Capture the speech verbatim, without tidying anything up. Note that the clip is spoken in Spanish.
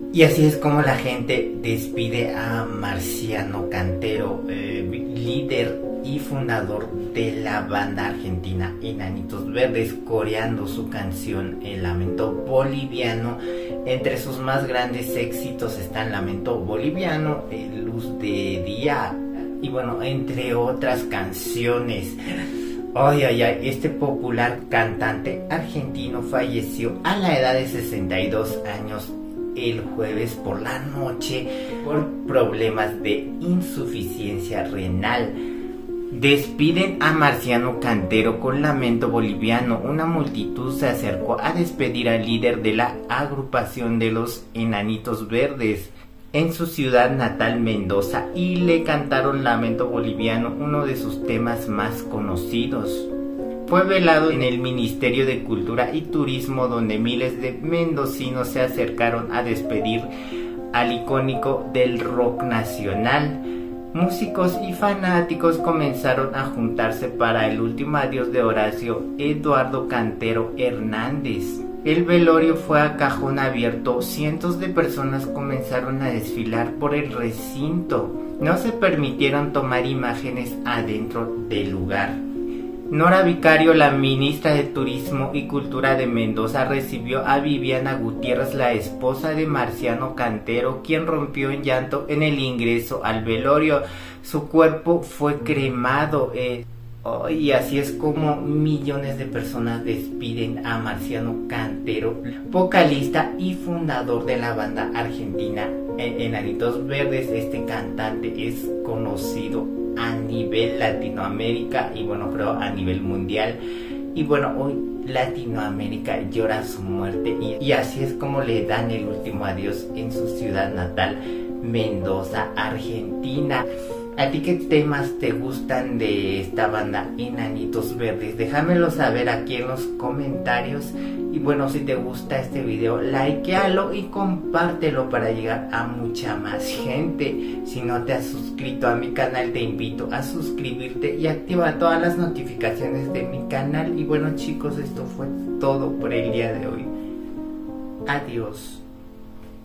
Y así es como la gente despide a Marciano Cantero, eh, líder y fundador de la banda argentina Enanitos Verdes, coreando su canción El Lamento Boliviano. Entre sus más grandes éxitos están Lamento Boliviano, Luz de Día y bueno, entre otras canciones. Ay, ay, ay, este popular cantante argentino falleció a la edad de sesenta y dos años el jueves por la noche por problemas de insuficiencia renal. Despiden a Marciano Cantero con Lamento Boliviano. Una multitud se acercó a despedir al líder de la agrupación de los Enanitos Verdes en su ciudad natal Mendoza y le cantaron Lamento Boliviano, uno de sus temas más conocidos. Fue velado en el Ministerio de Cultura y Turismo, donde miles de mendocinos se acercaron a despedir al icónico del rock nacional. Músicos y fanáticos comenzaron a juntarse para el último adiós de Horacio Eduardo Cantero Hernández. El velorio fue a cajón abierto, cientos de personas comenzaron a desfilar por el recinto. No se permitieron tomar imágenes adentro del lugar. Nora Vicario, la ministra de Turismo y Cultura de Mendoza, recibió a Viviana Gutiérrez, la esposa de Marciano Cantero, quien rompió en llanto en el ingreso al velorio. Su cuerpo fue cremado. Eh, oh, y así es como millones de personas despiden a Marciano Cantero, vocalista y fundador de la banda argentina Enanitos Verdes. Este cantante es conocido a nivel Latinoamérica y bueno, creo a nivel mundial. Y bueno, hoy Latinoamérica llora su muerte y, y así es como le dan el último adiós en su ciudad natal, Mendoza, Argentina. ¿A ti qué temas te gustan de esta banda Enanitos Verdes? Déjamelo saber aquí en los comentarios. Y bueno, si te gusta este video, likealo y compártelo para llegar a mucha más gente. Si no te has suscrito a mi canal, te invito a suscribirte y activa todas las notificaciones de mi canal. Y bueno chicos, esto fue todo por el día de hoy. Adiós.